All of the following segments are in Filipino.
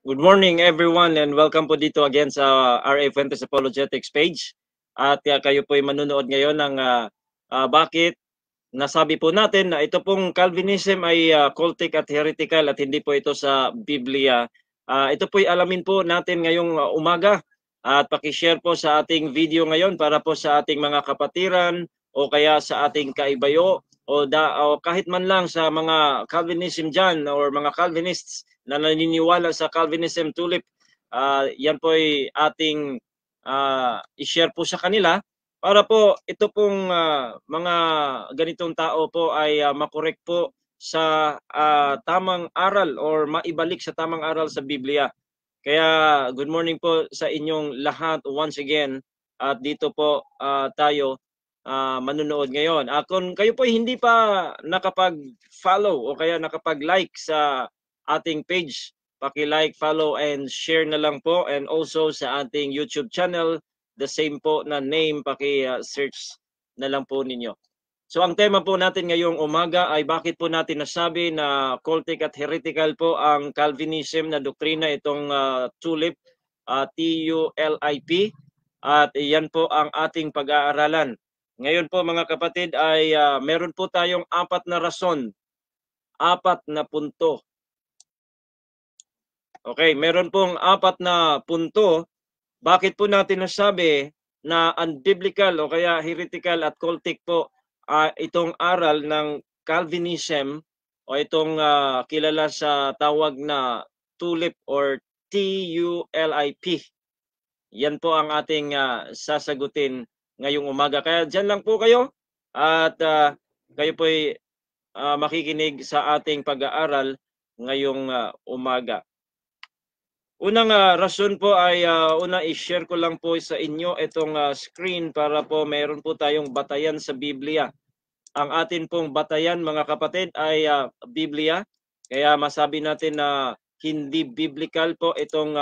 Good morning everyone and welcome po dito again sa RA Fuentes Apologetics page. At kayo po ay manunood ngayon ng bakit nasabi po natin na ito pong Calvinism ay cultic at heretical at hindi po ito sa Biblia. Ito po ay alamin po natin ngayong umaga at pakishare po sa ating video ngayon para po sa ating mga kapatiran o kaya sa ating kaibayo o kahit man lang sa mga Calvinism dyan or mga Calvinists na naniniwala sa Calvinism tulip. Yan po ay ating i-share po sa kanila para po ito pong mga ganitong tao po ay makorek po sa tamang aral or maibalik sa tamang aral sa Biblia. Kaya good morning po sa inyong lahat once again at dito po tayo manunood ngayon. Kung kayo po hindi pa nakapag-follow o kaya nakapag-like sa ating page, paki-like, follow and share na lang po, and also sa ating YouTube channel, the same po na name, paki-search na lang po ninyo. So ang tema po natin ngayong umaga ay bakit po natin nasabi na cultic at heretical po ang Calvinism na doktrina, itong tulip, T-U-L-I-P, at iyan po ang ating pag-aaralan. Ngayon po mga kapatid ay meron po tayong 4 na rason, 4 na punto. Okay, meron pong 4 na punto bakit po natin nasabi na unbiblical o kaya heretical at cultic po itong aral ng Calvinism o itong kilala sa tawag na tulip or T-U-L-I-P. Yan po ang ating sasagutin ngayong umaga. Kaya dyan lang po kayo at kayo po ay makikinig sa ating pag-aaral ngayong umaga. Unang rason po ay i-share ko lang po sa inyo itong screen para po meron po tayong batayan sa Biblia. Ang atin pong batayan mga kapatid ay Biblia. Kaya masabi natin na hindi biblical po itong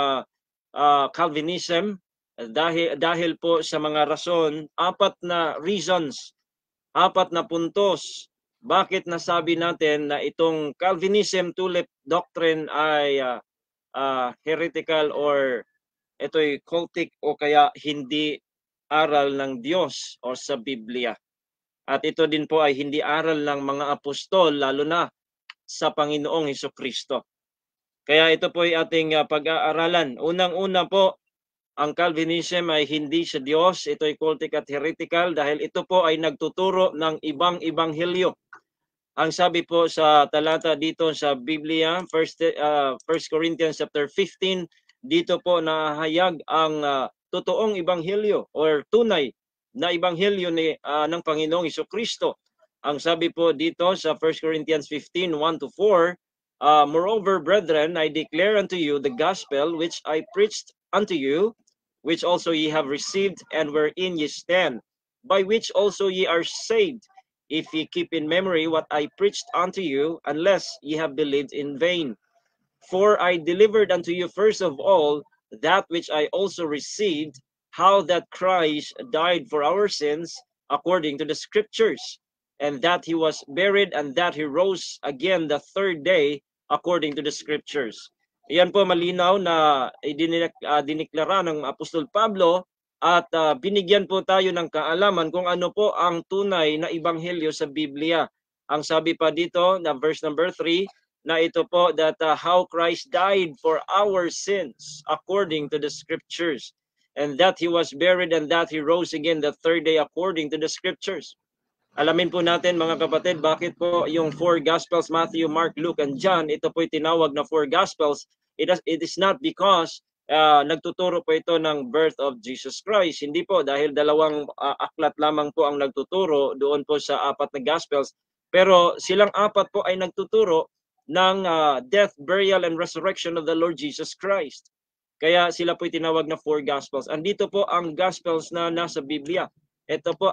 Calvinism dahil po sa mga rason, 4 na reasons, 4 na puntos bakit nasabi natin na itong Calvinism tulip doctrine ay heretical or ito'y cultic o kaya hindi aral ng Diyos o sa Biblia. At ito din po ay hindi aral ng mga apostol, lalo na sa Panginoong Hesukristo. Kaya ito po ay ating pag-aaralan. Unang-una po, ang Calvinism ay hindi sa Diyos. Ito ay cultic at heretical dahil ito po ay nagtuturo ng ibang ebanghelyo. Ang sabi po sa talata dito sa Biblia, 1 Corinthians chapter 15, dito po nahayag ang totoong ebanghelyo or tunay na ebanghelyo ng Panginoong Hesukristo. Ang sabi po dito sa 1 Corinthians 15, 1-4, moreover, brethren, I declare unto you the gospel which I preached unto you, which also ye have received, and wherein ye stand, by which also ye are saved, if ye keep in memory what I preached unto you, unless ye have believed in vain. For I delivered unto you first of all that which I also received, how that Christ died for our sins according to the Scriptures, and that he was buried, and that he rose again the 3rd day according to the Scriptures. Iyan po malinaw na diniklara ng Apostol Pablo at binigyan po tayo ng kaalaman kung ano po ang tunay na ebanghelyo sa Biblia. Ang sabi pa dito na verse number 3 na ito po that how Christ died for our sins according to the Scriptures, and that he was buried, and that he rose again the 3rd day according to the Scriptures. Alamin po natin mga kapatid bakit po yung 4 Gospels, Matthew, Mark, Luke, and John, ito po tinawag na 4 Gospels. It is not because nagtuturo po ito ng birth of Jesus Christ. Hindi po, dahil 2 aklat lamang po ang nagtuturo doon po sa 4 na Gospels. Pero silang 4 po ay nagtuturo ng death, burial, and resurrection of the Lord Jesus Christ. Kaya sila po tinawag na 4 Gospels. Andito po ang Gospels na nasa Biblia. Ito po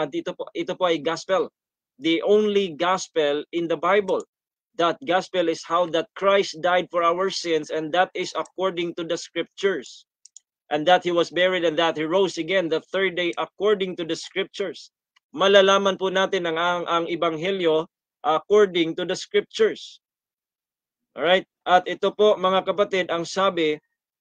ito po ay Gospel. The only Gospel in the Bible. That gospel is how that Christ died for our sins, and that is according to the Scriptures, and that he was buried, and that he rose again the 3rd day according to the Scriptures. Malalaman po natin ang ebanghelyo according to the Scriptures. All right? At ito po mga kapatid ang sabi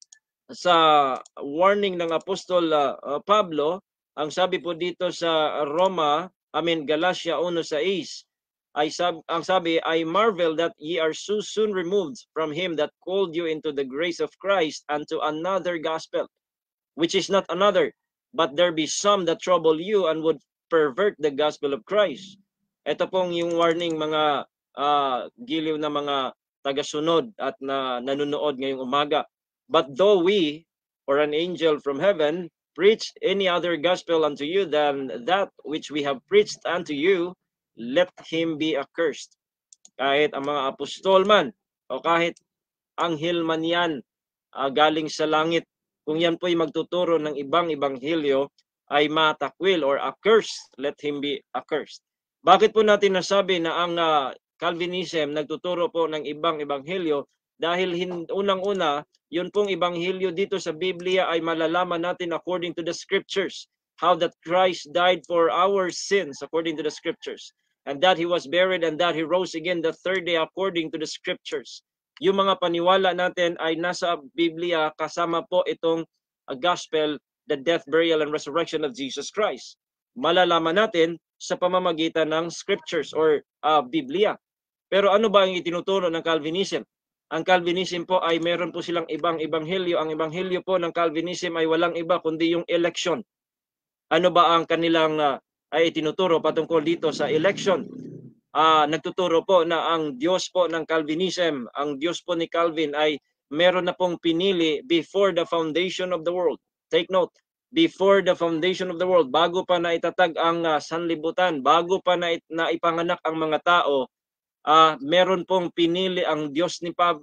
sa warning ng Apostol Pablo, ang sabi po dito sa Galatia 1:6, ang sabi, I marvel that ye are so soon removed from him that called you into the grace of Christ unto another gospel, which is not another, but there be some that trouble you and would pervert the gospel of Christ. Ito pong yung warning mga giliw na mga tagasunod at nanonood ngayong umaga. But though we, or an angel from heaven, preached any other gospel unto you than that which we have preached unto you, let him be accursed. Kahit ang mga apostol man, o kahit anghel man yan, galing sa langit, kung yan po'y magtuturo ng ibang ebanghelyo, ay matakwil or accursed, let him be accursed. Bakit po natin nasabi na ang Calvinism nagtuturo po ng ibang ebanghelyo? Dahil unang-una, yun pong ebanghelyo dito sa Biblia ay malalaman natin according to the scriptures, how that Christ died for our sins according to the scriptures, and that he was buried and that he rose again the third day according to the scriptures. Yung mga paniwala natin ay nasa Biblia, kasama po itong gospel, the death, burial, and resurrection of Jesus Christ. Malalaman natin sa pamamagitan ng scriptures or Biblia. Pero ano ba ang itinuturo ng Calvinism? Ang Calvinism po ay meron po silang ibang ebanghelyo. Ang ebanghelyo po ng Calvinism ay walang iba kundi yung election. Ano ba ang kanilang ay itinuturo patungkol dito sa election? Nagtuturo po na ang Diyos po ng Calvinism, ang Diyos po ni Calvin ay meron na pong pinili before the foundation of the world. Take note, before the foundation of the world, bago pa na itatag ang sanlibutan, bago pa na ipanganak ang mga tao, meron pong pinili ang Diyos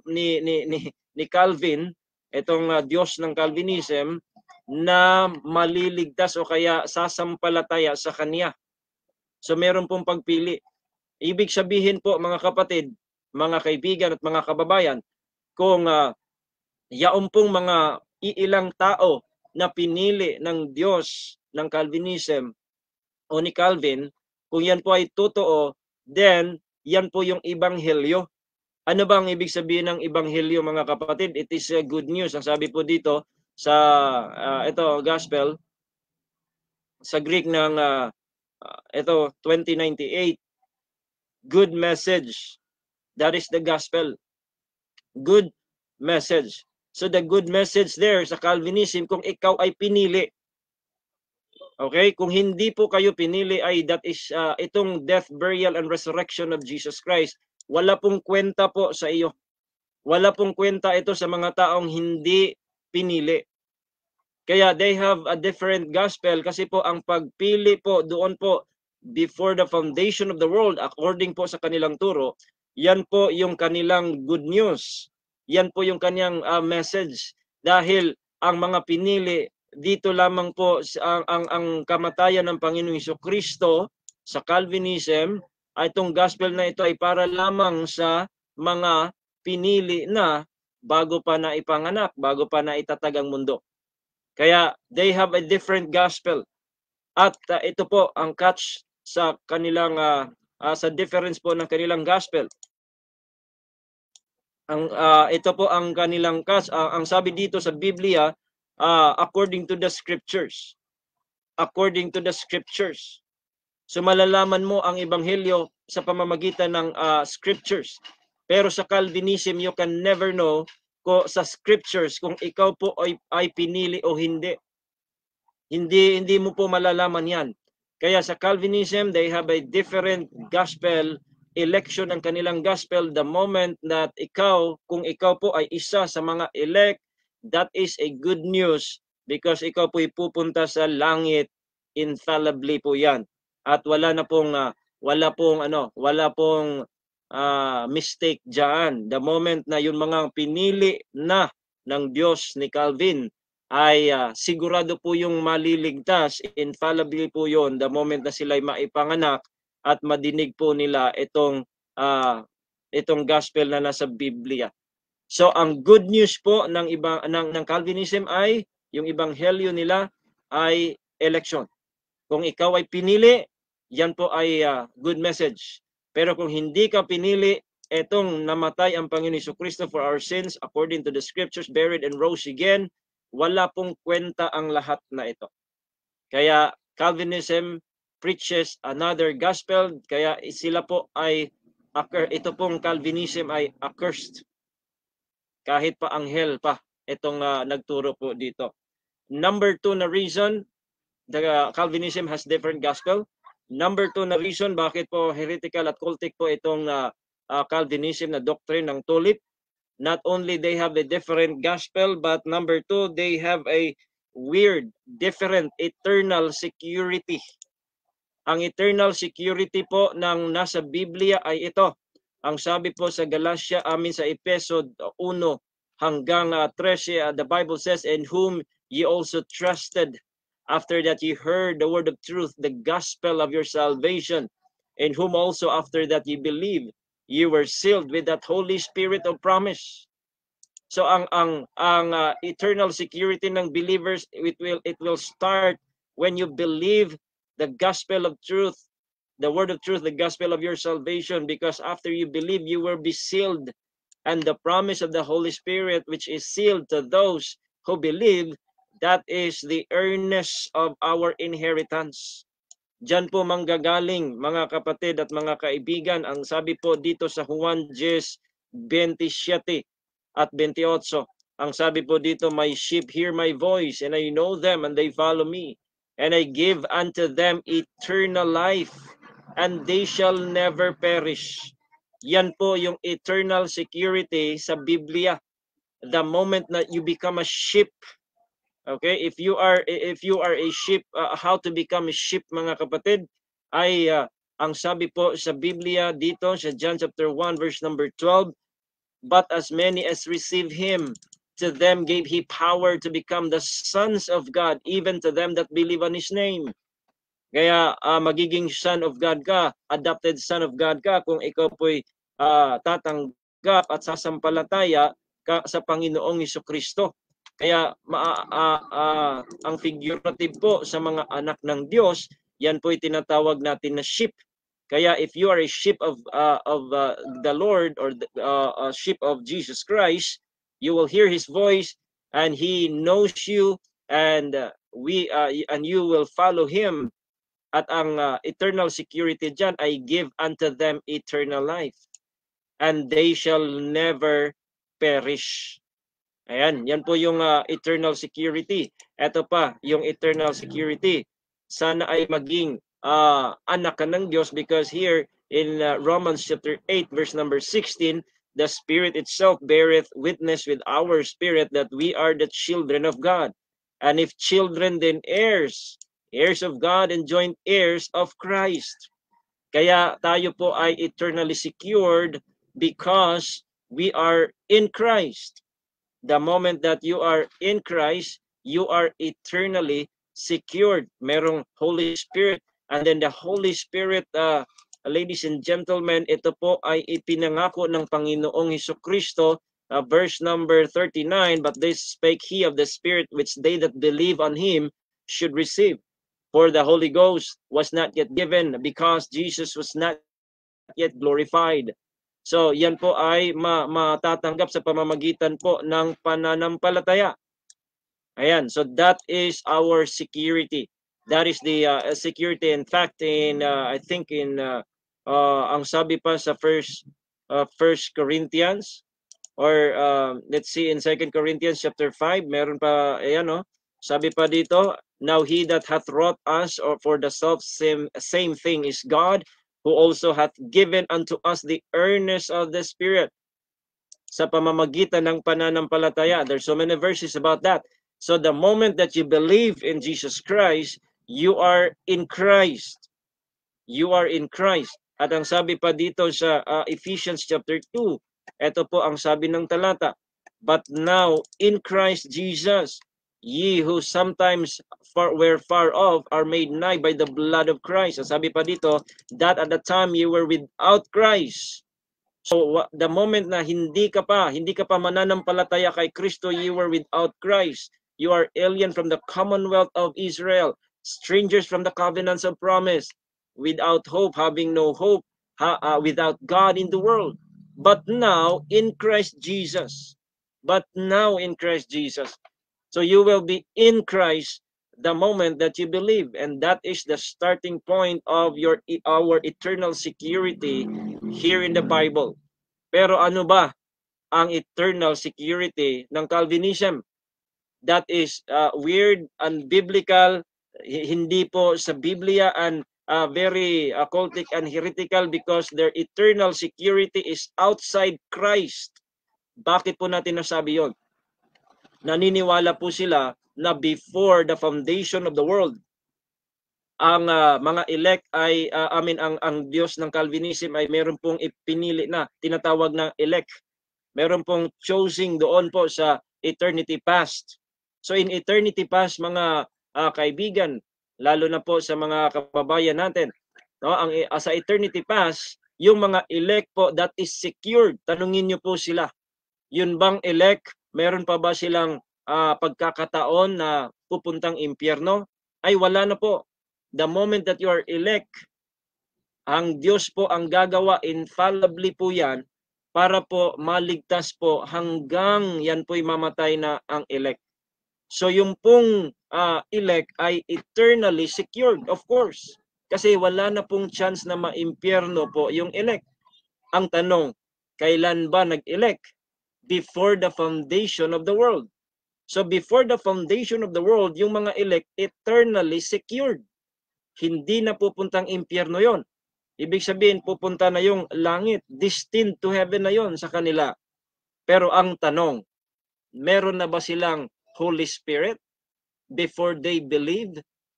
ni Calvin, itong Diyos ng Calvinism, na maliligtas o kaya sasampalataya sa Kanya. So meron pong pagpili. Ibig sabihin po mga kapatid, mga kaibigan at mga kababayan, kung yaon pong mga iilang tao na pinili ng Diyos ng Calvinism o ni Calvin, kung yan po ay totoo, then yan po yung ebanghelyo. Ano ba ang ibig sabihin ng ebanghelyo mga kapatid? It is good news. Ang sabi po dito sa ito gospel sa Greek ng ito 2098, good message. That is the gospel. Good message. So the good message there sa Calvinism, kung ikaw ay pinili. Okay? Kung hindi po kayo pinili ay that is itong death, burial, and resurrection of Jesus Christ. Wala pong kwenta po sa iyo. Wala pong kwenta ito sa mga taong hindi pinili. Kaya they have a different gospel kasi po ang pagpili po doon po before the foundation of the world according po sa kanilang turo, yan po yung kanilang good news. Yan po yung kanyang message. Dahil ang mga pinili dito lamang po ang kamatayan ng Panginoong Hesukristo sa Calvinism, ay itong gospel na ito ay para lamang sa mga pinili na bago pa na ipanganak, bago pa na itatag ang mundo. Kaya they have a different gospel. At ito po ang catch sa kanilang sa difference po ng kanilang gospel. Ito po ang kanilang catch. Ang sabi dito sa Biblia, according to the scriptures. According to the scriptures. So malalaman mo ang ebanghelyo sa pamamagitan ng scriptures. Pero sa Calvinism, you can never know sa scriptures kung ikaw po ay pinili o hindi. Hindi mo po malalaman yan. Kaya sa Calvinism, they have a different gospel, election ng kanilang gospel. The moment that kung ikaw po ay isa sa mga elect, that is a good news because ikaw po ipupunta sa langit infallibly po yan. At wala pong mistake diyan. The moment na yung mga pinili na ng Diyos ni Calvin ay sigurado po yung maliligtas, infallibly po yon the moment na sila ay maipanganak at madinig po nila itong gospel na nasa Biblia. So ang good news po ng Calvinism ay yung ebanghelyo nila ay election. Kung ikaw ay pinili, yan po ay good message. Pero kung hindi ka pinili, etong namatay ang Panginoon Jesucristo for our sins according to the scriptures, buried and rose again, wala pong kwenta ang lahat na ito. Kaya Calvinism preaches another gospel, kaya sila po ay ito pong Calvinism ay accursed. Kahit pa anghel pa itong nagturo po dito. Number 2 na reason, the Calvinism has different gospel. Number 2 na reason bakit po heretical at cultic po itong Calvinism na doctrine ng tulip. Not only they have a different gospel, but number 2, they have a weird, different eternal security. Ang eternal security po ng nasa Biblia ay ito. Ang sabi po sa Galatia, sa Efeso 1 hanggang 13, the Bible says, "In whom ye also trusted, after that ye heard the word of truth, the gospel of your salvation, in whom also after that ye believed, ye were sealed with that Holy Spirit of promise." So ang eternal security ng believers, it will start when you believe the gospel of truth, the word of truth, the gospel of your salvation, because after you believe, you will be sealed, and the promise of the Holy Spirit, which is sealed to those who believe, that is the earnest of our inheritance. Diyan po manggagaling, mga kapatid at mga kaibigan, ang sabi po dito sa Juan 10:27 at 28. Ang sabi po dito, "My sheep hear my voice, and I know them, and they follow me. And I give unto them eternal life, and they shall never perish." Yan po yung eternal security sa Biblia. The moment that you become a sheep, okay, if you are a sheep, how to become a sheep, mga kapatid, ay ang sabi po sa Biblia dito sa John chapter 1 verse number 12, "But as many as receive him, to them gave he power to become the sons of God, even to them that believe on his name." Kaya magiging son of God ka, adopted son of God ka, kung ikaw po'y tatanggap at sasampalataya ka sa Panginoong Jesucristo. Kaya ang figurative po sa mga anak ng Diyos, yan po'y tinatawag natin na sheep. Kaya if you are a sheep of the Lord, or a sheep of Jesus Christ, you will hear his voice, and he knows you, and and you will follow him. At ang eternal security dyan ay, "Give unto them eternal life, and they shall never perish." Ayan, yan po yung eternal security. Ito pa, yung eternal security. Sana ay maging anak ka ng Diyos, because here in Romans chapter 8 verse number 16, "The Spirit itself beareth witness with our spirit that we are the children of God. And if children, then heirs, heirs of God and joint heirs of Christ." Kaya tayo po ay eternally secured because we are in Christ. The moment that you are in Christ, you are eternally secured. Merong Holy Spirit, and then the Holy Spirit, ladies and gentlemen, ito po ay ipinangako ng Panginoong Jesucristo, verse number 39, "But this spake he of the Spirit, which they that believe on him should receive. For the Holy Ghost was not yet given, because Jesus was not yet glorified." So yan po ay matatanggap sa pamamagitan po ng pananampalataya. Ayan, so that is our security. That is the security. In fact, I think in ang sabi pa sa first Corinthians, or let's see in 2 Corinthians chapter 5, meron pa, ayan, no? Sabi pa dito, "Now he that hath wrought us, or for the same thing, is God, who also hath given unto us the earnest of the Spirit." Sa pamamagitan ng pananampalataya. There's so many verses about that. So the moment that you believe in Jesus Christ, you are in Christ. You are in Christ. At ang sabi pa dito sa Ephesians chapter 2, ito po ang sabi ng talata, "But now in Christ Jesus, ye who sometimes were far off are made nigh by the blood of Christ." Ang sabi pa dito, "That at the time you were without Christ." So the moment na hindi ka pa mananampalataya kay Kristo, you were without Christ. You are alien from the commonwealth of Israel, strangers from the covenants of promise, without hope, having no hope, without God in the world. but now in Christ Jesus. But now in Christ Jesus. So you will be in Christ the moment that you believe, and that is the starting point of our eternal security here in the Bible. Pero ano ba ang eternal security ng Calvinism? That is weird, unbiblical, hindi po sa Biblia, and very occultic and heretical because their eternal security is outside Christ. Bakit po natin nasabi yon? Naniniwala po sila na before the foundation of the world, ang mga elect ay ang Diyos ng Calvinism ay meron pong ipinili na tinatawag na elect. Meron pong choosing doon po sa eternity past. So in eternity past, mga kaibigan, lalo na po sa mga kababayan natin, no, sa eternity past, yung mga elect po that is secured. Tanungin niyo po sila, yun bang elect, meron pa ba silang pagkakataon na pupuntang impyerno? Ay wala na po. The moment that you are elect, ang Diyos po ang gagawa, infallibly po yan, para po maligtas po hanggang yan po'y mamatay na ang elect. So yung pong elect ay eternally secured, of course. Kasi wala na pong chance na maimpyerno po yung elect. Ang tanong, kailan ba nag-elect? Before the foundation of the world. So before the foundation of the world, yung mga elect eternally secured. Hindi na pupuntang impyerno yon. Ibig sabihin, pupunta na yung langit. Destined to heaven na yon sa kanila. Pero ang tanong, meron na ba silang Holy Spirit before they believed?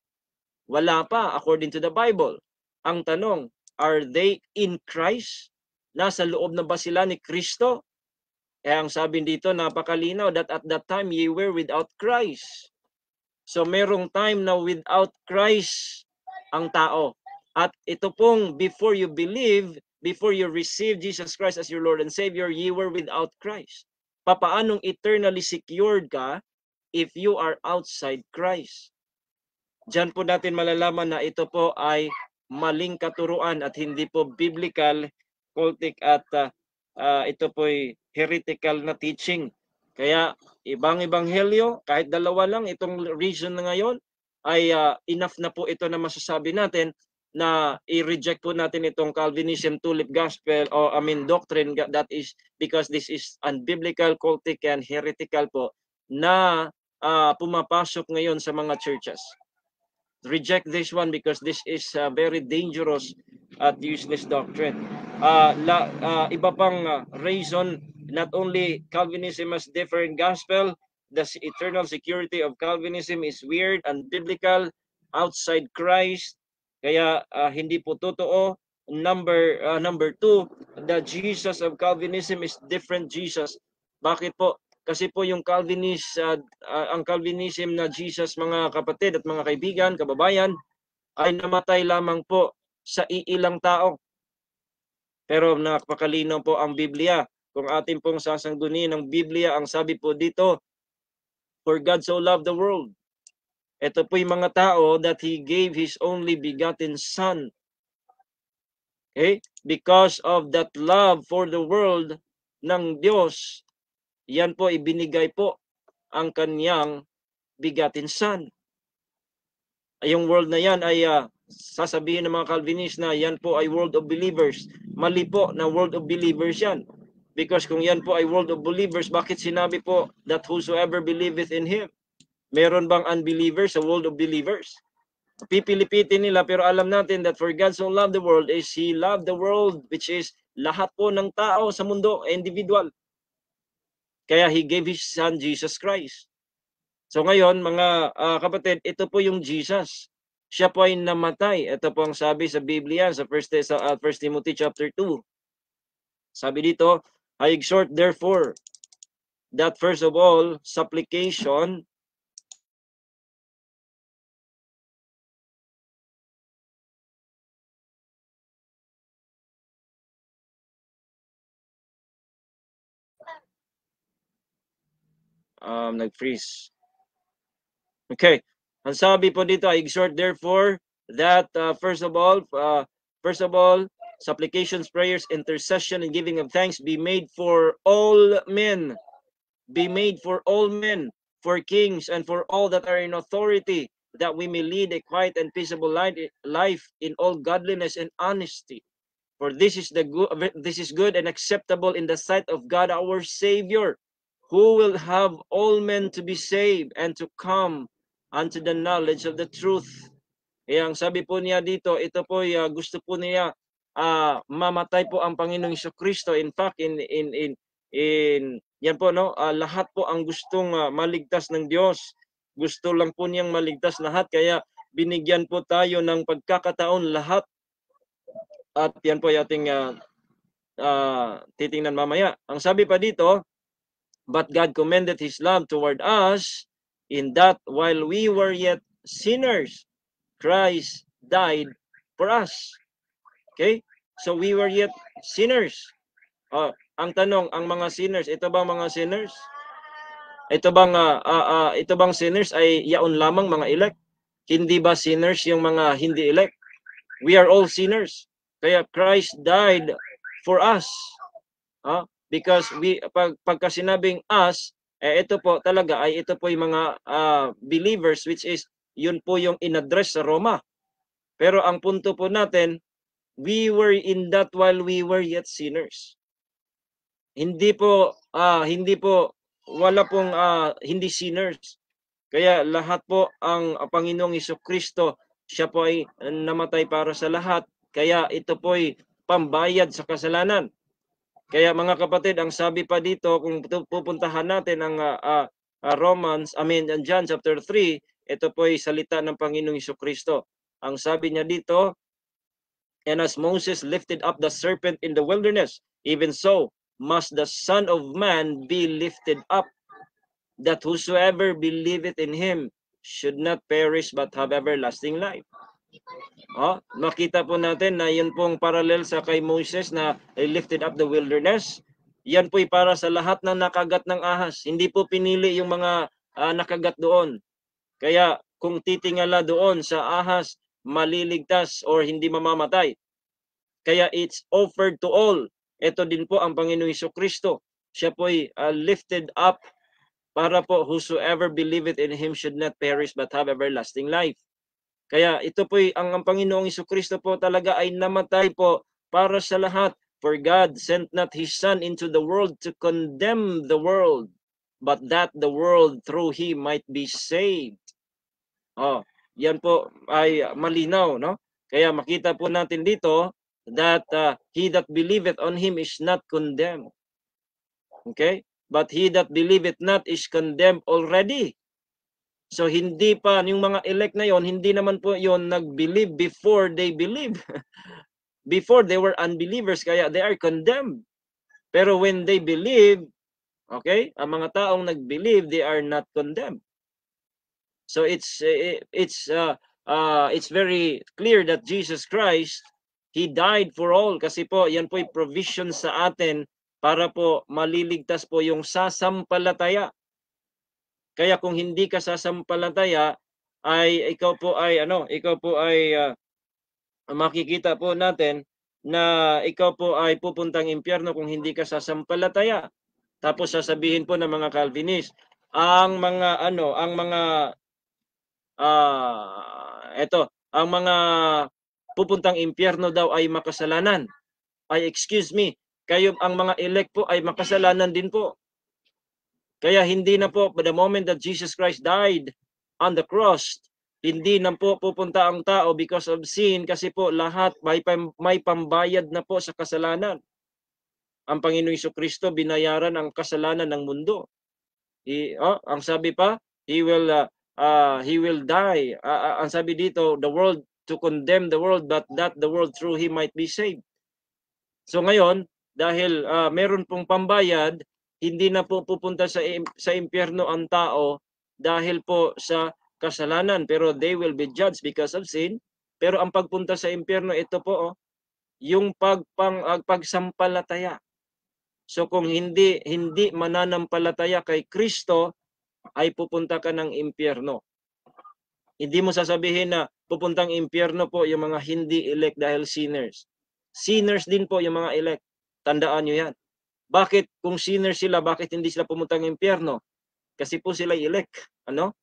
Wala pa, according to the Bible. Ang tanong, are they in Christ? Nasa loob na ba sila ni Kristo? Eh ang sabi dito, napakalinaw, that at that time ye were without Christ. So merong time na without Christ ang tao. At ito pong before you believe, before you receive Jesus Christ as your Lord and Savior, ye were without Christ. Papaanong eternally secured ka if you are outside Christ? Diyan po natin malalaman na ito po ay maling katuruan at hindi po biblical, cultic, at ito po ay heretical na teaching. Kaya ibang ebanghelyo, kahit dalawa lang itong reason na ngayon, ay enough na po ito na masasabi natin na i-reject po natin itong Calvinism tulip gospel o doctrine, that is because this is unbiblical, cultic, and heretical po na pumapasok ngayon sa mga churches. Reject this one because this is very dangerous at useless doctrine. Iba pang reason, not only Calvinism has different gospel, the eternal security of Calvinism is weird and biblical, outside Christ. Kaya hindi po totoo. Number two, the Jesus of Calvinism is different Jesus. Bakit po? Kasi po yung ang Calvinism na Jesus, mga kapatid at mga kaibigan, kababayan, ay namatay lamang po sa iilang tao. Pero napakalinaw po ang Biblia. Kung atin pong sasanggunin ng Biblia, ang sabi po dito, for God so loved the world. Ito po yung mga tao that He gave His only begotten Son. Okay? Because of that love for the world ng Diyos, yan po ibinigay po ang kanyang begotten Son. Yung world na yan ay sasabihin ng mga Calvinist na yan po ay world of believers. Mali po na world of believers yan. Because kung yan po ay world of believers, bakit sinabi po that whosoever believeth in Him? Meron bang unbelievers sa world of believers? Pipilipitin nila, pero alam natin that for God so loved the world is He loved the world, which is lahat po ng tao sa mundo, individual. Kaya He gave His Son, Jesus Christ. So ngayon, mga kapatid, ito po yung Jesus. Siya po ay namatay. Ito po ang sabi sa Biblia sa 1 Timothy chapter 2. Sabi dito, I exhort therefore that first of all, supplication, nag-freeze. Okay. Ang sabi po dito, I exhort therefore that first of all, supplications, prayers, intercession, and giving of thanks be made for all men. Be made for all men, for kings, and for all that are in authority, that we may lead a quiet and peaceable life in all godliness and honesty. For this is good and acceptable in the sight of God our Savior, who will have all men to be saved and to come unto the knowledge of the truth. Ang sabi po niya dito, ito po gusto po niya mamatay po ang Panginoong Jesucristo. In fact, in yan po no, lahat po ang gustong maligtas ng Diyos. Gusto lang po niyang maligtas lahat, kaya binigyan po tayo ng pagkakataon lahat. At yan po yung ating titingnan mamaya. Ang sabi pa dito, but God commended His love toward us in that while we were yet sinners, Christ died for us. Okay? So we were yet sinners. Ang tanong, ang mga sinners, ito ba mga sinners? Ito bang sinners ay yaon lamang mga elect? Hindi ba sinners yung mga hindi elect? We are all sinners. Kaya Christ died for us. Because pagka sinabing us, ito po talaga ay ito po yung mga believers, which is yun po yung in-address sa Roma. Pero ang punto po natin, we were in that while we were yet sinners. Hindi po wala pong hindi sinners. Kaya lahat po ang Panginoong Jesucristo, siya po ay namatay para sa lahat. Kaya ito po ay pambayad sa kasalanan. Kaya mga kapatid, ang sabi pa dito, kung pupuntahan natin ang John chapter 3, ito po ay salita ng Panginoong Jesucristo. Ang sabi niya dito, and as Moses lifted up the serpent in the wilderness, even so must the Son of Man be lifted up, that whosoever believeth in Him should not perish but have everlasting life. Makita po natin na yun pong parallel sa kay Moses na lifted up the wilderness. Yan po'y para sa lahat ng nakagat ng ahas. Hindi po pinili yung mga nakagat doon. Kaya kung titingala doon sa ahas, maliligtas or hindi mamamatay. Kaya it's offered to all. Ito din po ang Panginoong Jesucristo. Siya po'y lifted up para po whosoever believeth in Him should not perish but have everlasting life. Kaya ito po ang Panginoong Jesucristo po talaga ay namatay po para sa lahat. For God sent not His Son into the world to condemn the world, but that the world through Him might be saved. Yan po ay malinaw, no? Kaya makita po natin dito that he that believeth on Him is not condemned. Okay? But he that believeth not is condemned already. So hindi pa, yung mga elect na yon, hindi naman po yon nag-believe before they believe. Before they were unbelievers, kaya they are condemned. Pero when they believe, okay, ang mga taong nag-believe, they are not condemned. So it's very clear that Jesus Christ, He died for all. Kasi po, yan po yung provision sa atin para po maliligtas po yung sasampalataya. Kaya kung hindi ka sasampalataya, ay ikaw po ay makikita po natin na ikaw po ay pupuntang impyerno kung hindi ka sasampalataya. Tapos sasabihin po ng mga Calvinist, ang mga pupuntang impyerno daw ay makasalanan. Ay excuse me, kayo ang mga elect po ay makasalanan din po. Kaya hindi na po, the moment that Jesus Christ died on the cross, hindi na po pupunta ang tao because of sin, kasi po lahat may pambayad na po sa kasalanan. Ang Panginoong Jesucristo binayaran ang kasalanan ng mundo. Ang sabi pa, he will die. Ang sabi dito, the world to condemn the world, but that the world through Him might be saved. So ngayon, dahil meron pong pambayad, hindi na po pupunta sa impyerno ang tao dahil po sa kasalanan, pero they will be judged because of sin. Pero ang pagpunta sa impyerno, ito po yung pagsampalataya. So kung hindi mananampalataya kay Kristo, ay pupunta ka ng impyerno. Hindi mo sasabihin na pupuntang impyerno po yung mga hindi elect dahil sinners. Sinners din po yung mga elect. Tandaan nyo yan. Bakit kung sinners sila, bakit hindi sila pumunta ng impyerno? Kasi po sila elect. Ano?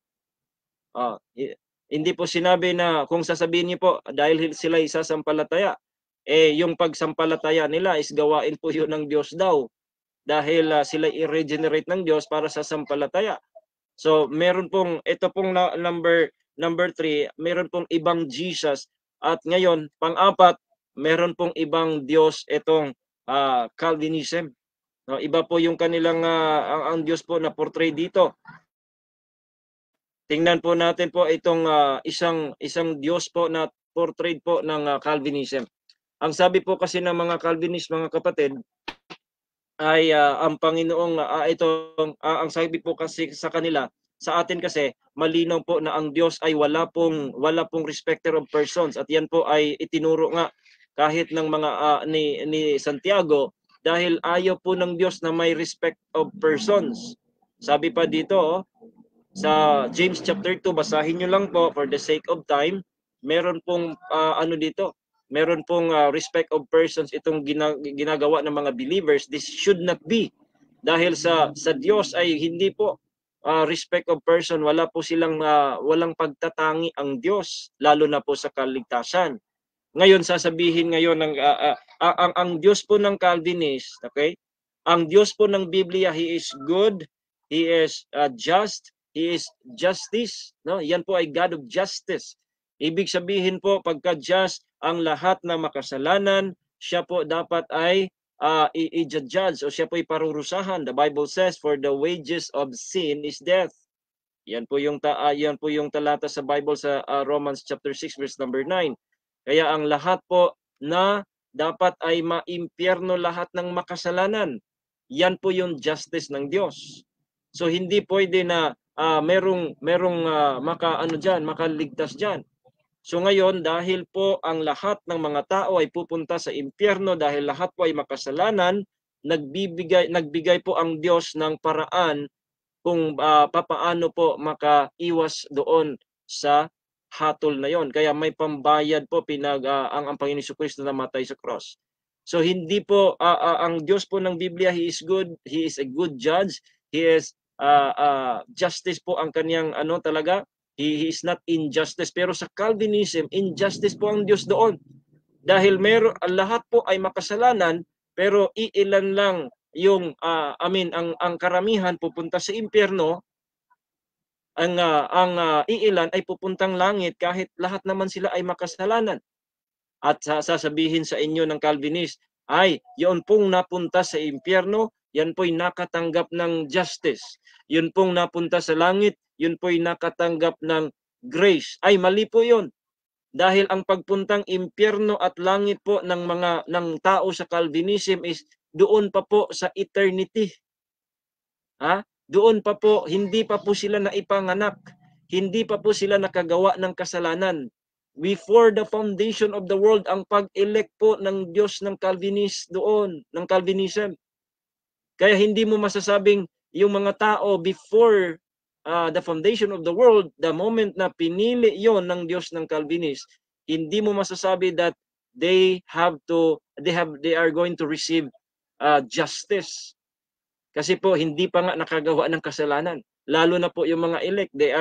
Hindi po sinabi na kung sasabihin niyo po dahil sila isasampalataya, yung pagsampalataya nila is gawain po yun ng Diyos daw. Dahil sila i-regenerate ng Diyos para sa sampalataya. So meron pong, ito pong number 3, meron pong ibang Jesus. At ngayon, pang-apat, meron pong ibang Diyos itong Calvinism. No, iba po yung kanilang ang Diyos po na portray dito. Tingnan po natin po itong isang Diyos po na portrait po ng Calvinism. Ang sabi po kasi ng mga Calvinist, mga kapatid, ay ang Panginoong ang sabi po kasi sa kanila, sa atin kasi malinaw po na ang Diyos ay wala pong respecter of persons, at yan po ay itinuro nga kahit ng mga ni Santiago, dahil ayaw po ng Diyos na may respect of persons. Sabi pa dito sa James chapter 2, basahin nyo lang po for the sake of time, meron pong dito, meron pong respect of persons itong ginagawa ng mga believers. This should not be, dahil sa Diyos ay hindi po respect of person, wala po silang walang pagtatangi ang Diyos, lalo na po sa kaligtasan. Ngayon sasabihin ngayon ng ang Diyos po ng Calvinist, okay? Ang Diyos po ng Biblia, He is good, He is just, He is justice, no? Yan po ay God of justice. Ibig sabihin po, pagka just ang lahat na makasalanan, siya po dapat ay i-judge, o siya po ay parurusahan. The Bible says, for the wages of sin is death. Yan po yung talata sa Bible sa Romans chapter 6 verse number 9. Kaya ang lahat po na dapat ay maimpyerno lahat ng makasalanan. Yan po yung justice ng Diyos. So hindi pwede na merong makaligtas diyan. So ngayon, dahil po ang lahat ng mga tao ay pupunta sa impyerno dahil lahat po ay makasalanan, nagbigay po ang Diyos ng paraan kung papaano po makaiwas doon sa hatol na yon. Kaya may pambayad po ang Panginoon Jesucristo na namatay sa cross. So hindi po ang Diyos po ng Biblia, He is good, He is a good judge, He is justice po ang kaniyang talaga. He is not injustice. Pero sa Calvinism, injustice po ang Diyos doon. Dahil lahat po ay makasalanan, pero iilan lang yung ang karamihan pupunta sa impyerno, ang iilan ay pupuntang langit kahit lahat naman sila ay makasalanan. At sasabihin sa inyo ng Calvinist, ay yun pong napunta sa impyerno, yan po'y nakatanggap ng justice. Yun pong napunta sa langit, yun po'y nakatanggap ng grace. Ay mali po yun. Dahil ang pagpuntang impyerno at langit po ng tao sa Calvinism is doon pa po sa eternity. Doon pa po, hindi pa po sila naipanganak. Hindi pa po sila nakagawa ng kasalanan. Before the foundation of the world, ang pag-elect po ng Diyos ng Calvinist doon, ng Calvinism. Kaya hindi mo masasabing yung mga tao before the foundation of the world, the moment na pinili yon ng Diyos ng Calvinist, hindi mo masasabi that they are going to receive justice. Kasi po hindi pa nga nakagawa ng kasalanan. Lalo na po yung mga elect, they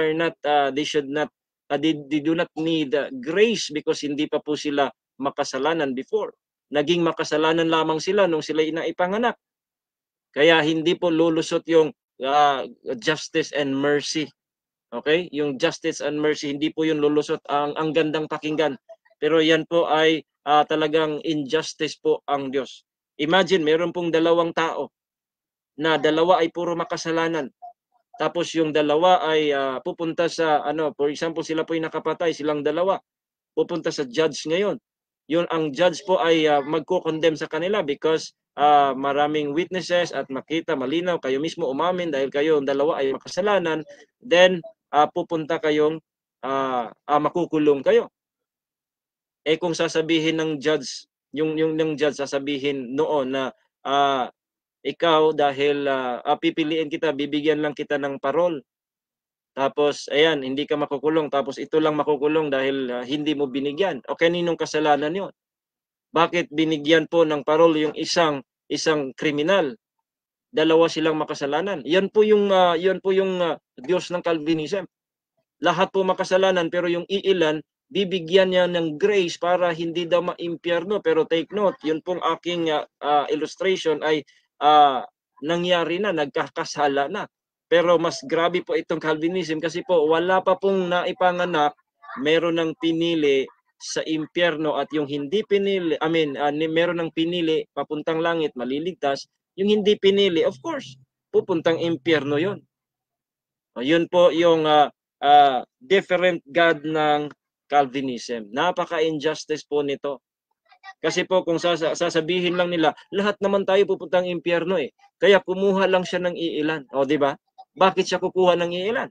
do not need grace because hindi pa po sila makasalanan before. Naging makasalanan lamang sila nung sila inaipanganak. Kaya hindi po lulusot yung justice and mercy. Okay? Yung justice and mercy, hindi po yung lulusot. Ang gandang pakinggan. Pero yan po ay talagang injustice po ang Diyos. Imagine, meron pong dalawang tao na dalawa ay puro makasalanan. Tapos yung dalawa ay pupunta sa for example, sila po ay nakapatay, silang dalawa. Pupunta sa judge ngayon. Yun ang judge po ay magko-condemn sa kanila because maraming witnesses at makita malinaw kayo mismo umamin dahil kayo ang dalawa ay makasalanan, then pupunta kayong makukulong kayo. Kung sasabihin ng judge, yung judge sasabihin noon na ikaw dahil pipiliin kita, bibigyan lang kita ng parol. Tapos ayan, hindi ka makukulong, tapos ito lang makukulong dahil hindi mo binigyan. O kaninong kasalanan 'yon? Bakit binigyan po ng parol yung isang kriminal? Dalawa silang makasalanan. Yan po yung Diyos ng Calvinism. Lahat po makasalanan, pero yung iilan bibigyan niya ng grace para hindi daw maimpyerno. Pero take note, yun pong aking illustration ay nangyari na, nagkakasala na. Pero mas grabe po itong Calvinism kasi po wala pa pong naipanganak, meron ng pinili sa impyerno, at yung hindi pinili, meron ng pinili papuntang langit, maliligtas. Yung hindi pinili, of course, pupuntang impyerno yun. Yun po yung different God ng Calvinism. Napaka-injustice po nito. Kasi po kung sasabihin lang nila, lahat naman tayo pupuntang impyerno eh. Kaya kumuha lang siya ng iilan. O di ba? Bakit siya kukuha ng iilan?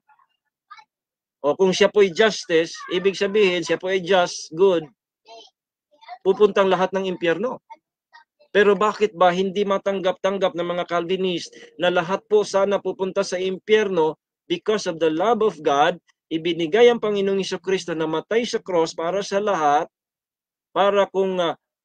O kung siya po ay justice, ibig sabihin siya po ay just, good, pupuntang lahat ng impyerno. Pero bakit ba hindi matanggap-tanggap ng mga Calvinist na lahat po sana pupunta sa impyerno? Because of the love of God, ibinigay ang Panginoong Jesucristo na matay sa cross para sa lahat, para kung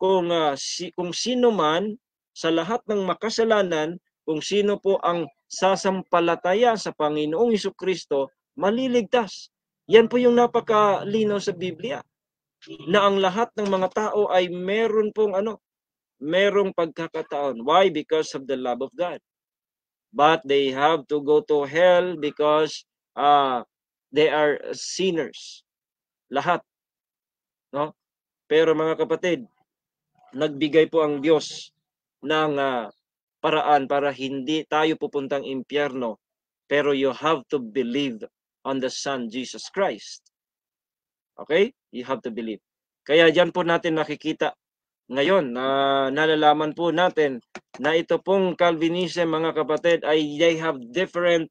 sino man sa lahat ng makasalanan, kung sino po ang sasampalataya sa Panginoong Jesucristo, maliligtas. Yan po yung napakalinaw sa Biblia, na ang lahat ng mga tao ay meron pong merong pagkakataon. Why? Because of the love of God. But they have to go to hell because they are sinners. Lahat. No? Pero mga kapatid, nagbigay po ang Diyos ng paraan para hindi tayo pupuntang impyerno. Pero you have to believe on the Son, Jesus Christ. Okay? You have to believe. Kaya dyan po natin nakikita ngayon, nalalaman po natin na ito pong Calvinism, mga kapatid, ay they have different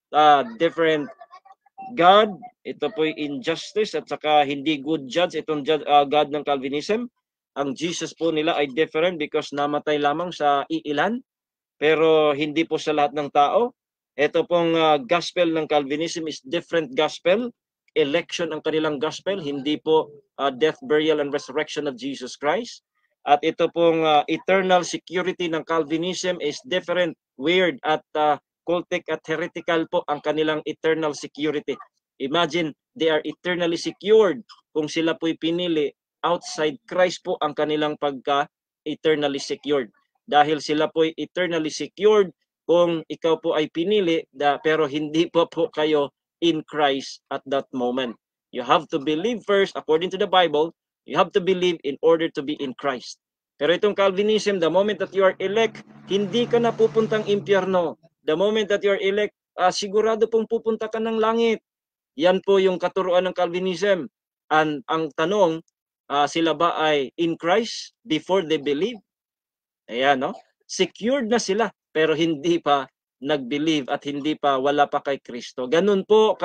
God. Ito po injustice at saka hindi good judge. Itong God ng Calvinism. Ang Jesus po nila ay different because namatay lamang sa iilan, pero hindi po sa lahat ng tao. Ito pong gospel ng Calvinism is different gospel. Election ang kanilang gospel, hindi po death, burial, and resurrection of Jesus Christ. At ito pong eternal security ng Calvinism is different, weird, at cultic at heretical po ang kanilang eternal security. Imagine, they are eternally secured kung sila po'y pinili. Outside Christ po ang kanilang pagka-eternally secured. Dahil sila po'y eternally secured kung ikaw po ay pinili, pero hindi po kayo in Christ at that moment. You have to believe first, according to the Bible, you have to believe in order to be in Christ. Pero itong Calvinism, the moment that you are elect, hindi ka na pupuntang impyerno. The moment that you are elect, sigurado pong pupunta ka ng langit. Yan po yung katuruan ng Calvinism. Ang tanong, sila ba ay in Christ before they believe? Ayan, no? Secured na sila, pero hindi pa nag-believe at hindi pa, wala pa kay Kristo. Ganun po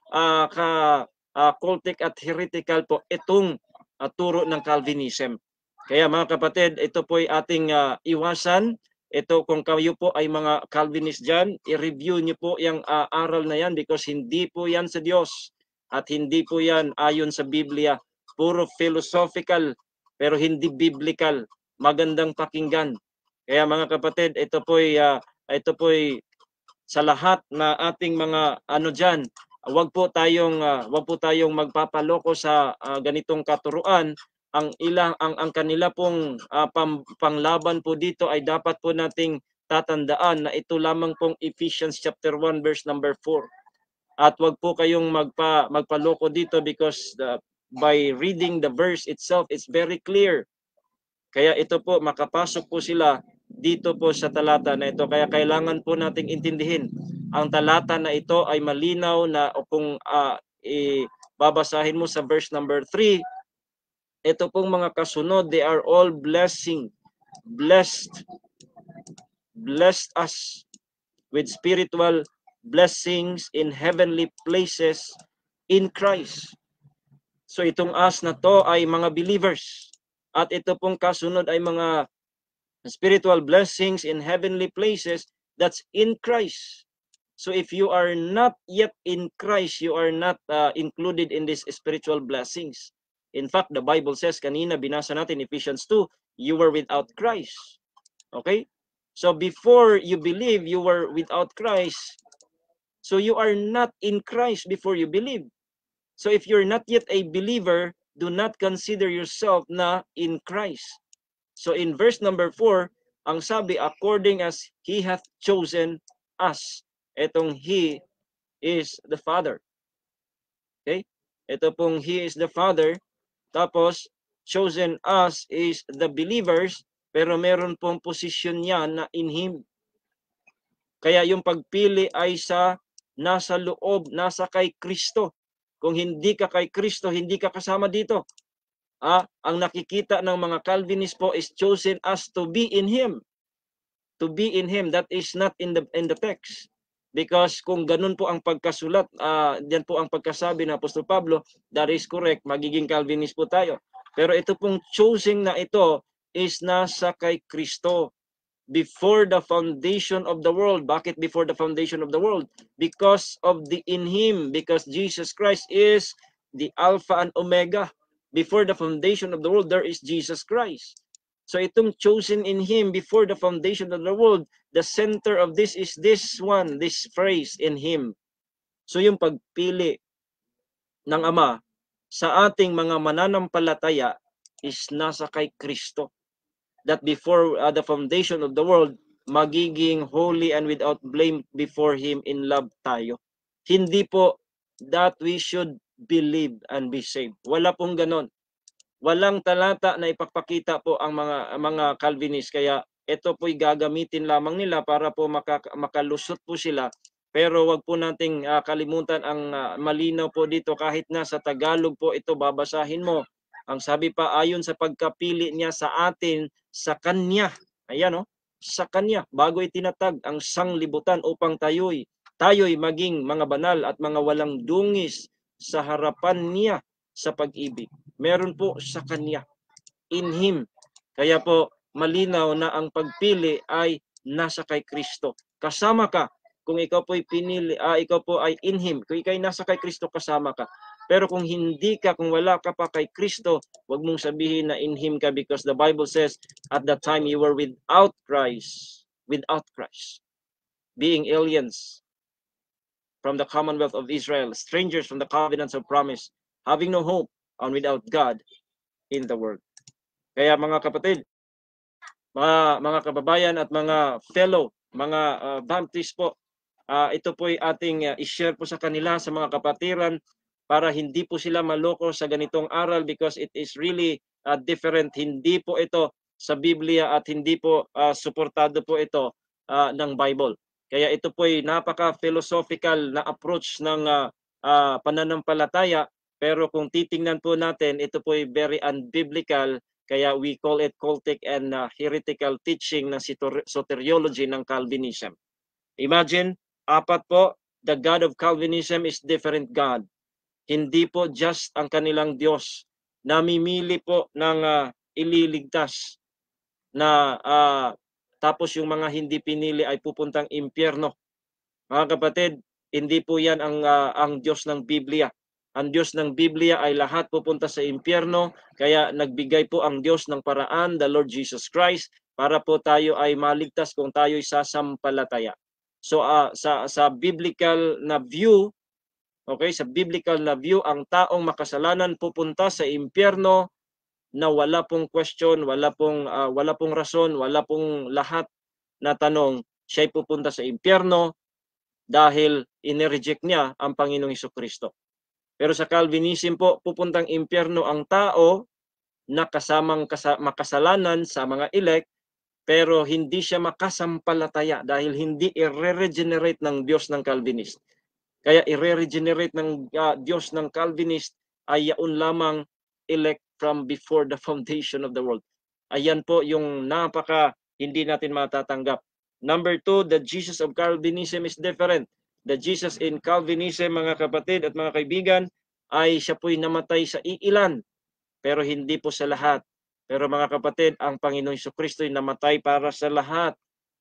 cultic at heretical po itong turo ng Calvinism. Kaya mga kapatid, ito po ay ating iwasan. Ito, kung kayo po ay mga Calvinist dyan, i-review niyo po yung aral na yan because hindi po yan sa Diyos at hindi po yan ayon sa Biblia. Puro philosophical pero hindi biblical. Magandang pakinggan. Kaya mga kapatid, ito po ay sa lahat na ating mga diyan, wag po tayong magpapaloko sa ganitong katuruan. Ang kanila pong panglaban po dito ay dapat po nating tatandaan na ito lamang pong Ephesians chapter 1 verse number 4. At wag po kayong magpaloko dito because by reading the verse itself, it's very clear. Kaya ito po, makapasok po sila dito po sa talata na ito. Kaya kailangan po nating intindihin. Ang talata na ito ay malinaw na kung babasahin mo sa verse number 3, ito pong mga kasunod, they are all blessing. Blessed us with spiritual blessings in heavenly places in Christ. So itong us na to ay mga believers. At ito pong kasunod ay mga spiritual blessings in heavenly places, that's in Christ. So if you are not yet in Christ, you are not included in these spiritual blessings. In fact, the Bible says, kanina binasa natin Ephesians 2, you were without Christ. Okay? So before you believe, you were without Christ. So you are not in Christ before you believe. So if you're not yet a believer, do not consider yourself na in Christ. So in verse number 4, ang sabi, according as He hath chosen us. Etong He is the Father. Okay? Ito pong He is the Father. Tapos, chosen us is the believers, pero meron pong posisyon niya na in Him. Kaya yung pagpili ay nasa loob, nasa kay Kristo. Kung hindi ka kay Kristo, hindi ka kasama dito. Ang nakikita ng mga Calvinist po is chosen us to be in Him. To be in Him, that is not in the text. Because kung ganun po ang pagkasulat, diyan po ang pagkasabi ng Apostol Pablo, that is correct, magiging Calvinist po tayo. Pero ito pong choosing na ito is nasa kay Kristo. Before the foundation of the world. Bakit before the foundation of the world? Because of the in Him. Because Jesus Christ is the Alpha and Omega. Before the foundation of the world, there is Jesus Christ. So itong chosen in Him before the foundation of the world, the center of this is this one, this phrase, in Him. So yung pagpili ng Ama sa ating mga mananampalataya is nasa kay Kristo. That before the foundation of the world, magiging holy and without blame before Him in love tayo. Hindi po that we should believe and be saved. Wala pong ganon. Walang talata na ipapakita po ang mga Calvinist. Kaya ito po'y gagamitin lamang nila para po makalusot po sila. Pero wag po nating kalimutan ang malinaw po dito. Kahit na sa Tagalog po ito babasahin mo. Ang sabi pa, ayon sa pagkapili niya sa atin, sa Kanya. Ayan, sa Kanya. Bago itinatag ang sanglibutan upang tayo'y maging mga banal at mga walang dungis sa harapan niya sa pag-ibig. Meron po sa Kanya. In Him. Kaya po, malinaw na ang pagpili ay nasa kay Kristo. Kasama ka. Kung ikaw po ay pinili, ikaw po ay in Him. Kung ikaw ay nasa kay Kristo, kasama ka. Pero kung hindi ka, kung wala ka pa kay Kristo, wag mong sabihin na in Him ka, because the Bible says, at that time you were without Christ. Without Christ. Being aliens from the commonwealth of Israel, strangers from the covenants of promise, having no hope, and without God in the world. Kaya mga kapatid, mga kababayan at mga fellow, mga Baptist po, ito po ay ating i-share po sa kanila, sa mga kapatiran, para hindi po sila maloko sa ganitong aral, because it is really different. Hindi po ito sa Biblia at hindi po suportado po ito ng Bible. Kaya ito po ay napaka-philosophical na approach ng pananampalataya, pero kung titingnan po natin, ito po ay very unbiblical. Kaya we call it cultic and heretical teaching ng soteriology ng Calvinism. Imagine, apat po, the God of Calvinism is different God. Hindi po just ang kanilang Diyos. Namimili po ng ililigtas na tapos yung mga hindi pinili ay pupuntang impyerno. Mga kapatid, hindi po yan ang Diyos ng Biblia. Ang Diyos ng Biblia ay lahat pupunta sa impyerno, kaya nagbigay po ang Diyos ng paraan, the Lord Jesus Christ, para po tayo ay maligtas kung tayo'y sasampalataya. So sa biblical na view, okay, sa biblical na view, ang taong makasalanan pupunta sa impyerno na wala pong question, wala pong rason, wala pong lahat na tanong, siya'y pupunta sa impyerno dahil inireject niya ang Panginoong Hesukristo. Pero sa Calvinism po, pupuntang impyerno ang tao na kasamang makasalanan sa mga elect, pero hindi siya makasampalataya dahil hindi i-regenerate ng Diyos ng Calvinist. Kaya i-regenerate ng Diyos ng Calvinist ay yaon lamang elect from before the foundation of the world. Ayan po yung hindi natin matatanggap. Number 2, the Jesus of Calvinism is different. The Jesus in Calvinism, mga kapatid at mga kaibigan, ay siya po'y namatay sa iilan, pero hindi po sa lahat. Pero mga kapatid, ang Panginoong Hesukristo ay namatay para sa lahat.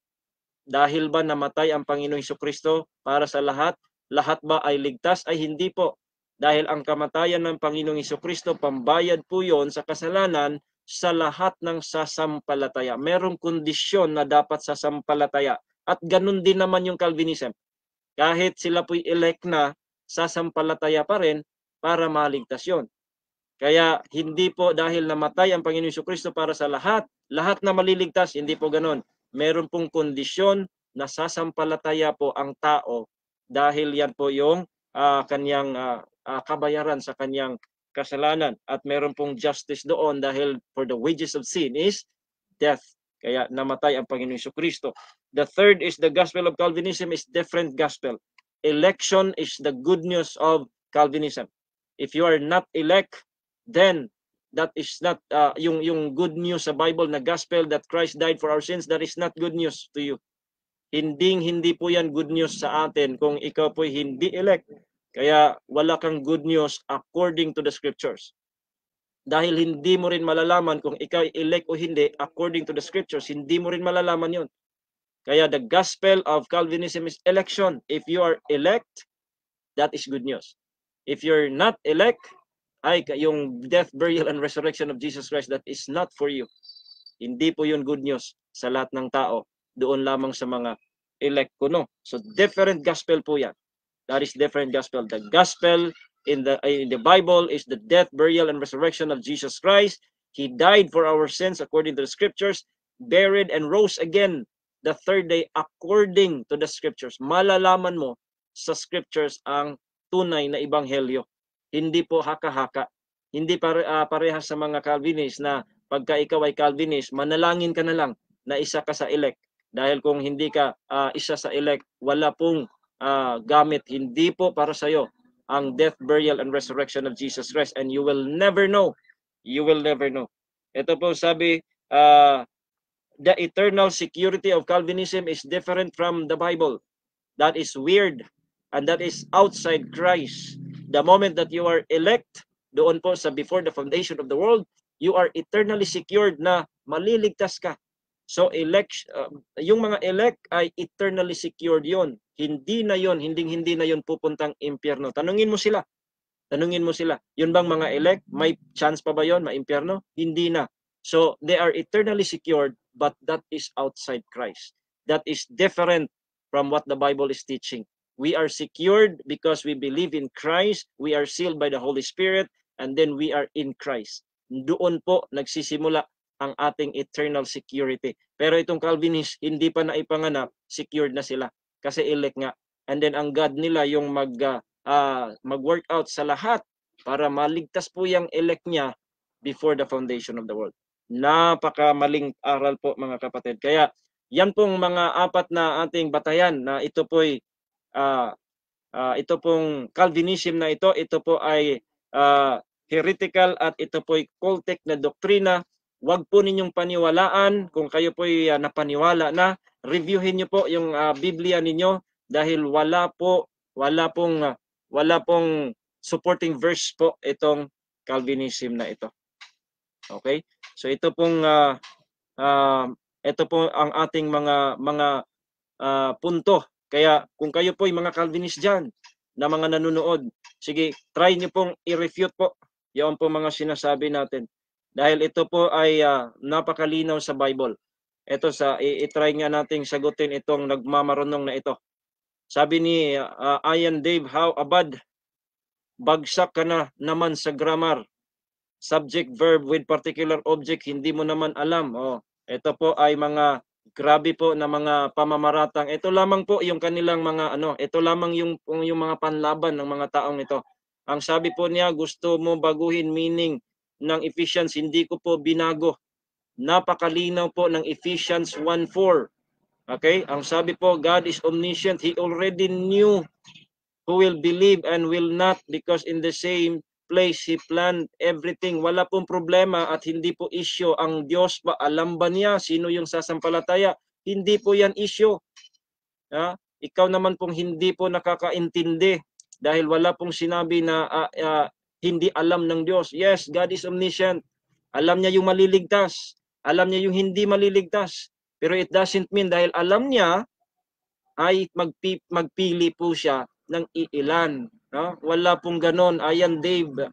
Dahil ba namatay ang Panginoong Hesukristo para sa lahat? Lahat ba ay ligtas? Ay hindi po. Dahil ang kamatayan ng Panginoong Hesukristo, pambayad po yon sa kasalanan, sa lahat ng sasampalataya. Merong kondisyon na dapat sasampalataya. At ganun din naman yung Calvinism. Kahit sila po'y elect na, sasampalataya pa rin para maligtas yun. Kaya hindi po dahil namatay ang Panginoon Jesucristo para sa lahat na maliligtas, hindi po ganun. Meron pong kondisyon na sasampalataya po ang tao dahil yan po yung kanyang kabayaran sa kanyang kasalanan. At meron pong justice doon dahil for the wages of sin is death. Kaya namatay ang Panginoon Jesucristo. The third is the gospel of Calvinism is different gospel. Election is the good news of Calvinism. If you are not elect, then that is not yung good news sa Bible na gospel that Christ died for our sins, that is not good news to you. Hindi po yan good news sa atin kung ikaw po hindi elect. Kaya wala kang good news according to the scriptures. Dahil hindi mo rin malalaman kung ikaw elect o hindi according to the scriptures, hindi mo rin malalaman yon. Kaya the gospel of Calvinism is election. If you are elect, that is good news. If you're not elect, ay yung death, burial, and resurrection of Jesus Christ, that is not for you. Hindi po yun good news sa lahat ng tao. Doon lamang sa mga elect ko, no? So different gospel po yan. That is different gospel. The gospel in the Bible is the death, burial, and resurrection of Jesus Christ. He died for our sins according to the scriptures, buried and rose again the third day according to the scriptures. Malalaman mo sa scriptures ang tunay na ebanghelyo. Hindi po haka-haka. Hindi parehas sa mga Calvinist na pagka ikaw ay Calvinist, manalangin ka na lang na isa ka sa elect. Dahil kung hindi ka isa sa elect, wala pong gamit. Hindi po para sa iyo ang death, burial, and resurrection of Jesus Christ. And you will never know. You will never know. Ito po sabi, the eternal security of Calvinism is different from the Bible. That is weird. And that is outside Christ. The moment that you are elect, doon po sa before the foundation of the world, you are eternally secured na maliligtas ka. So yung mga elect ay eternally secured yon. Hindi na yon pupuntang impyerno. Tanungin mo sila. Yun bang mga elect? May chance pa ba yon maimpyerno? Hindi na. So they are eternally secured, but that is outside Christ. That is different from what the Bible is teaching. We are secured because we believe in Christ. We are sealed by the Holy Spirit, and then we are in Christ. Doon po nagsisimula ang ating eternal security. Pero itong Calvinist, hindi pa naipanganak, secured na sila. Kasi elect nga. And then ang God nila yung mag-work out sa lahat para maligtas po yung elect niya before the foundation of the world. Napakamaling aral po mga kapatid. Kaya yan pong mga apat na ating batayan na ito po'y ito pong Calvinism na ito po ay heretical at ito po'y cultic na doktrina. Huwag po ninyong paniwalaan. Kung kayo po'y napaniwala na, reviewin niyo po yung Biblia ninyo dahil wala pong supporting verse po itong Calvinism na ito. Okay? So ito pong ang ating mga punto. Kaya kung kayo po'y mga Calvinist dyan na mga nanonood, sige, try niyo pong i-refute po yung po mga sinasabi natin. Dahil ito po ay napakalinaw sa Bible. Ito i-try nga nating sagutin itong nagmamarunong na ito. Sabi ni Ian Dave, how abad? Bagsak ka na naman sa grammar. Subject, verb with particular object, hindi mo naman alam. Ito po ay mga grabe po na mga pamamaratang. Ito lamang po yung kanilang mga ito lamang yung mga panlaban ng mga taong ito. Ang sabi po niya, gusto mo baguhin meaning ng Ephesians, hindi ko po binago. Napakalinaw po ng Ephesians 1:4. Okay? Ang sabi po, God is omniscient. He already knew who will believe and will not because in the same place He planned everything. Wala pong problema at hindi po issue. Ang Diyos ba, alam ba niya sino yung sasampalataya? Hindi po yan issue. Ikaw naman pong hindi po nakakaintindi dahil wala pong sinabi na hindi alam ng Diyos. Yes, God is omniscient. Alam niya yung maliligtas. Alam niya yung hindi maliligtas. Pero it doesn't mean dahil alam niya ay magpili po siya ng iilan. Wala pong ganon. Ayan Dave.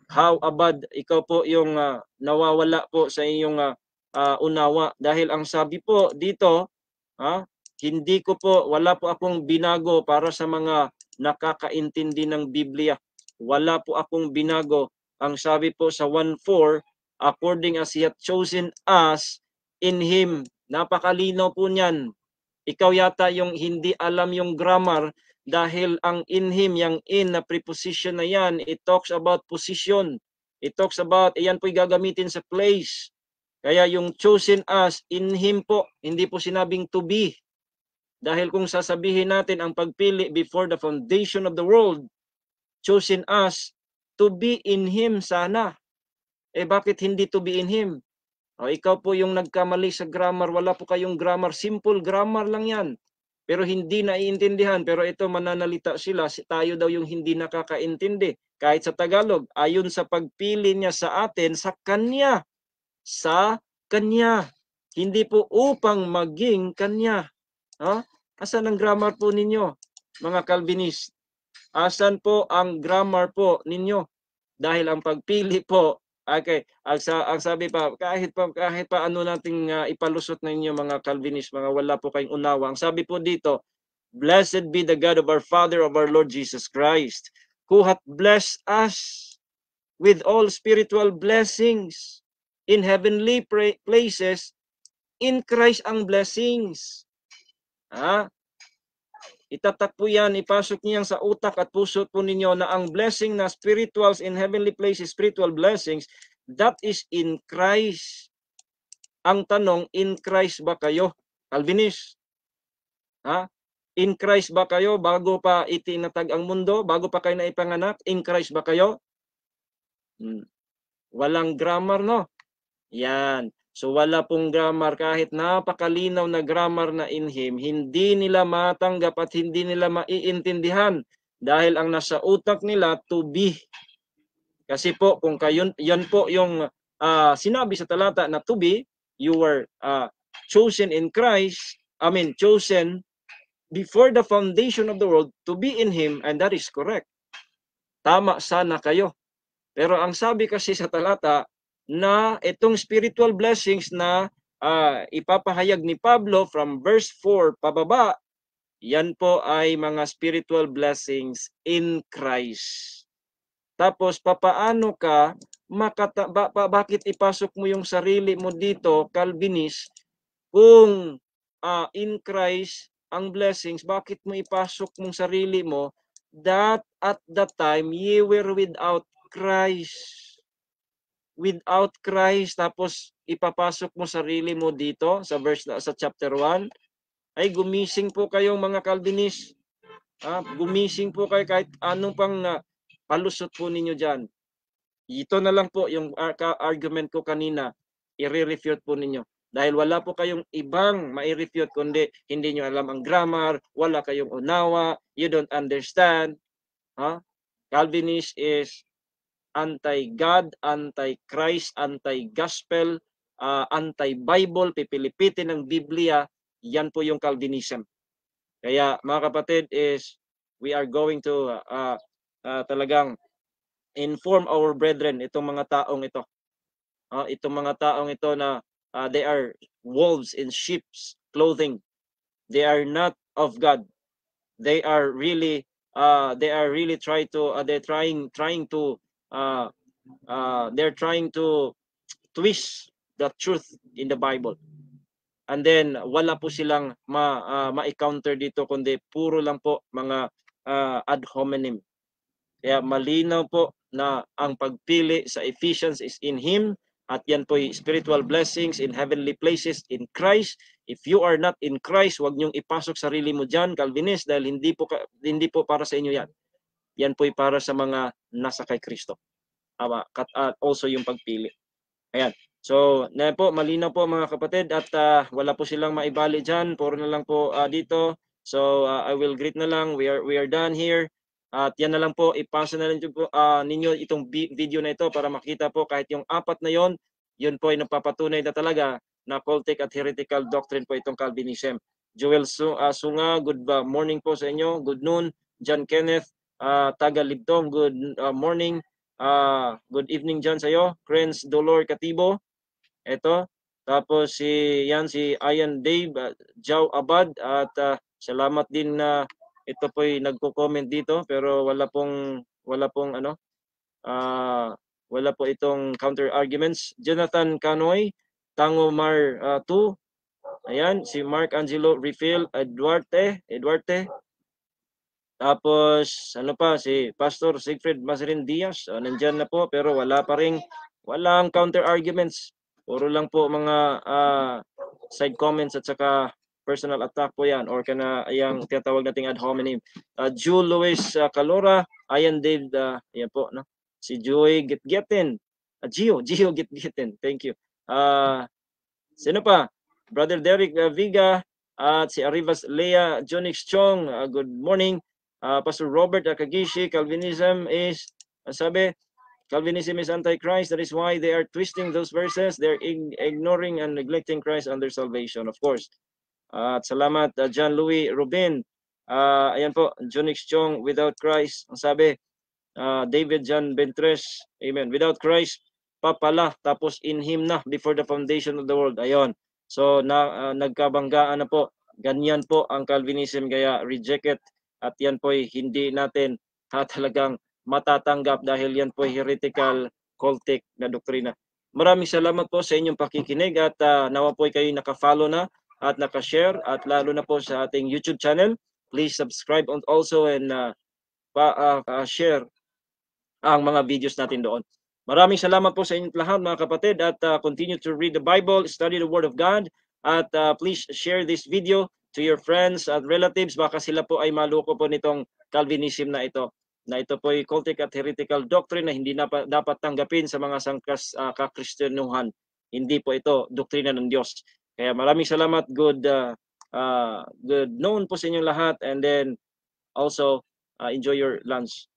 how abad ikaw po yung nawawala po sa iyong unawa. Dahil ang sabi po dito, hindi ko po, wala po akong binago para sa mga nakakaintindi ng Biblia. Wala po akong binago. Ang sabi po sa 1:4, according as He hath chosen us in Him. Napakalinaw po niyan. Ikaw yata yung hindi alam yung grammar dahil ang in Him, yung in na preposition na yan, it talks about position. It talks about, iyan po'y gagamitin sa place. Kaya yung chosen us, in Him po, hindi po sinabing to be. Dahil kung sasabihin natin ang pagpili before the foundation of the world, chosen us to be in Him sana. Bakit hindi to be in Him? Ikaw po yung nagkamali sa grammar, wala po kayong grammar, simple grammar lang yan. Pero hindi naiintindihan, pero ito mananalita sila, tayo daw yung hindi nakakaintindi. Kahit sa Tagalog, ayon sa pagpili niya sa atin, sa Kanya. Sa Kanya. Hindi po upang maging Kanya. Asan ang grammar po ninyo, mga Calvinist? Asan po ang grammar po ninyo? Dahil ang pagpili po, okay, ang sabi pa, kahit pa ano nating ipalusot ninyo mga Calvinist, mga wala po kayong unawa. Ang sabi po dito, blessed be the God of our Father, of our Lord Jesus Christ, who hath blessed us with all spiritual blessings in heavenly places in Christ ang blessings. Itatak po yan, ipasok niyan sa utak at puso po ninyo na ang blessing na spirituals in heavenly places, spiritual blessings, that is in Christ. Ang tanong, in Christ ba kayo? Calvinist? In Christ ba kayo bago pa itinatag ang mundo? Bago pa kayo naipanganak? In Christ ba kayo? Walang grammar, no? Yan. So wala pong grammar, kahit napakalinaw na grammar na in Him, hindi nila matanggap at hindi nila maiintindihan dahil ang nasa utak nila to be. Kasi po kung kayo, yan po yung sinabi sa talata na to be, you were chosen in Christ, chosen before the foundation of the world to be in Him, and that is correct. Tama sana kayo. Pero ang sabi kasi sa talata, na itong spiritual blessings na ipapahayag ni Pablo from verse 4 pababa, yan po ay mga spiritual blessings in Christ. Tapos papaano ka bakit ipasok mo yung sarili mo dito, Calvinist, kung in Christ ang blessings, bakit mo ipasok mong sarili mo that at that time ye were without Christ? Without Christ, tapos ipapasok mo sarili mo dito sa sa chapter 1, ay gumising po kayong mga Calvinist. Gumising po kayo kahit anong pang palusot po ninyo dyan. Ito na lang po yung argument ko kanina, i-refute po ninyo. Dahil wala po kayong ibang mai-refute kundi hindi nyo alam ang grammar, wala kayong unawa, you don't understand. Calvinist is anti-God, anti-Christ, anti-gospel, anti-Bible, pipilipitin ng Biblia, yan po yung Calvinism. Kaya mga kapatid is, we are going to talagang inform our brethren, itong mga taong ito. Itong mga taong ito na they are wolves in sheep's clothing. They are not of God. They are really trying to they're trying to twist the truth in the Bible. And then wala po silang ma-counter dito kundi puro lang po mga ad hominem. Kaya malinaw po na ang pagpili sa Ephesians is in Him, at yan po spiritual blessings in heavenly places in Christ. If you are not in Christ, wag niyong ipasok sarili mo diyan, Calvinist, dahil hindi po para sa inyo yan. Yan po para sa mga nasa kay Kristo. Also yung pagpili. Ayan. So, po, malinaw po mga kapatid, at wala po silang maibali diyan, puro na lang po dito. So, I will greet na lang. We are done here. At yan na lang po, ipasa na lang po ninyo itong video na ito para makita po kahit yung apat na yon, yun po ay nagpapatunay na talaga na cultic at heretical doctrine po itong Calvinism. Joel Sunga, good morning po sa inyo. Good noon. John Kenneth, taga Libdong, good morning. Good evening dyan sa'yo. Krenz Dolor Katibo. Ito. Tapos si Ian Dave, Jow Abad, at salamat din na ito po'y nagko-comment dito pero wala pong ano, wala po itong counter arguments. Jonathan Canoy, Tango Mar 2. Ayan, si Mark Angelo Refill, Eduarte. Tapos ano pa, si Pastor Siegfried Mazarin Diaz, nandyan na po pero walang counter arguments. Puro lang po mga side comments at saka personal attack po yan or kana yang tinatawag nating ad hominem. Jule Luis Calora, Ayan Dave, ayan po, no? Si Joy Gitgetin, Gio Gitgetin, thank you. Sino pa? Brother Derek Viga at si Arribas Lea Jonix Chong, good morning. Pastor Robert Akagishi, Calvinism is, sabi, Calvinism is anti-Christ. That is why they are twisting those verses. They're ignoring and neglecting Christ and their salvation, of course. At salamat, John Louis Rubin. Ayan po, Jonix Chong, without Christ. Ang sabi, David John Bentres, amen. Without Christ, papala, tapos in Him na, before the foundation of the world. Ayon. So, nagkabanggaan na po. Ganyan po ang Calvinism, kaya reject it. At yan po'y hindi natin talagang matatanggap dahil yan po'y heretical, cultic na doktrina. Maraming salamat po sa inyong pakikinig at nawa po'y kayo nakafollow na at nakashare at lalo na po sa ating YouTube channel. Please subscribe and also and share ang mga videos natin doon. Maraming salamat po sa inyong lahat mga kapatid at continue to read the Bible, study the Word of God at please share this video to your friends at relatives. Baka sila po ay maloko po nitong Calvinism na ito po ay cultic at heretical doctrine na hindi dapat tanggapin sa mga sangkas kakristyanuhan. Hindi po ito doktrina ng Diyos. Kaya maraming salamat. Good noon po sa inyong lahat and then also enjoy your lunch.